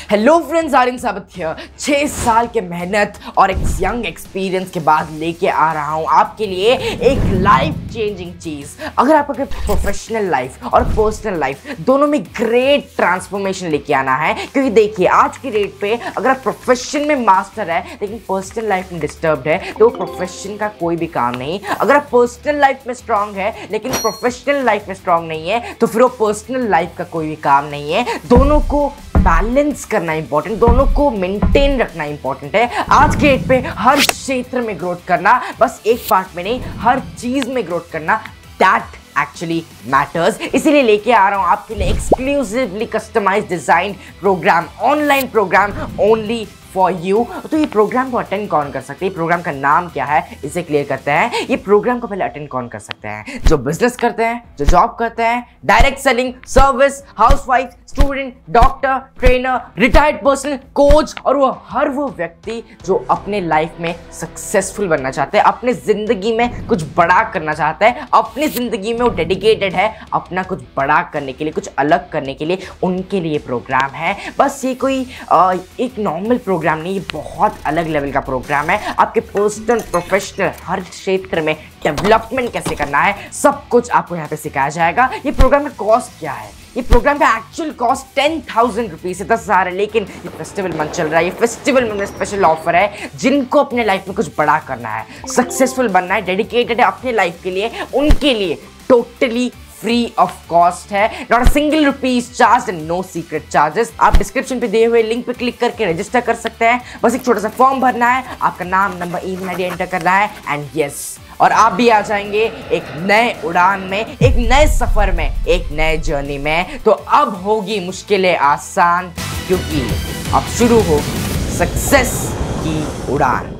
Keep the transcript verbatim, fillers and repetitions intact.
Hello friends, Aryan साबित here. छह साल के मेहनत और एक यंग एक्सपीरियंस के बाद लेके आ रहा हूँ आपके लिए एक लाइफ चेंजिंग चीज। अगर आपको प्रोफेशनल लाइफ और पर्सनल लाइफ दोनों में ग्रेट ट्रांसफॉर्मेशन लेके आना है, क्योंकि देखिए आज की डेट पे अगर आप प्रोफेशन में मास्टर है लेकिन पर्सनल लाइफ में डिस्टर्ब्ड है तो प्रोफेशन का कोई भी काम नहीं। अगर आप पर्सनल लाइफ में स्ट्रांग है लेकिन प्रोफेशनल लाइफ में स्ट्रांग नहीं है तो फिर वो पर्सनल लाइफ का कोई भी काम नहीं है। दोनों को बैलेंस करना इंपॉर्टेंट, दोनों को मेंटेन रखना इंपॉर्टेंट है। आज के डेट पे हर क्षेत्र में ग्रोथ करना, बस एक पार्ट में नहीं हर चीज में ग्रोथ करना, दैट एक्चुअली मैटर्स। इसीलिए लेके आ रहा हूं आपके लिए exclusively customise design programme, online programme only for you. तो ये प्रोग्राम को अटेंड कौन कर सकते हैं, प्रोग्राम का नाम क्या है, इसे क्लियर करते हैं। ये प्रोग्राम को पहले अटेंड कौन कर सकते हैं? जो बिजनेस करते हैं, जो जॉब करते हैं, direct selling, service, housewife, student, doctor, trainer, retired person, coach, और वो हर वो व्यक्ति जो अपने लाइफ में सक्सेसफुल बनना चाहते हैं, अपने जिंदगी में कुछ बड़ा करना चाहते हैं, अपनी जिंदगी में वो डेडिकेटेड है अपना कुछ बड़ा करने के लिए, कुछ अलग करने के लिए, उनके लिए प्रोग्राम है। बस ये कोई आ, एक नॉर्मल प्रोग्राम नहीं, ये बहुत अलग लेवल का प्रोग्राम है। आपके पर्सनल, प्रोफेशनल हर क्षेत्र में डेवलपमेंट कैसे करना है सब कुछ आपको यहाँ पे सिखाया जाएगा। ये प्रोग्राम का कॉस्ट क्या है? ये प्रोग्राम का actual cost ten thousand rupees है, दस हजार है, लेकिन ये फेस्टिवल मंथ चल रहा है, ये फेस्टिवल में स्पेशल ऑफर है। जिनको अपने लाइफ में कुछ बड़ा करना है, सक्सेसफुल बनना है, डेडिकेटेड है अपने लाइफ के लिए, उनके लिए टोटली फ्री ऑफ कॉस्ट है, not a single rupees charge, no secret charges. आप डिस्क्रिप्शन पे दिए हुए लिंक पे क्लिक करके रजिस्टर कर सकते हैं। बस एक छोटा सा फॉर्म भरना है, आपका नाम, नंबर, ईमेल आईडी एंटर करना है एंड यस, और आप भी आ जाएंगे एक नए उड़ान में, एक नए सफर में, एक नए जर्नी में। तो अब होगी मुश्किलें आसान, क्योंकि अब शुरू होगी सक्सेस की उड़ान।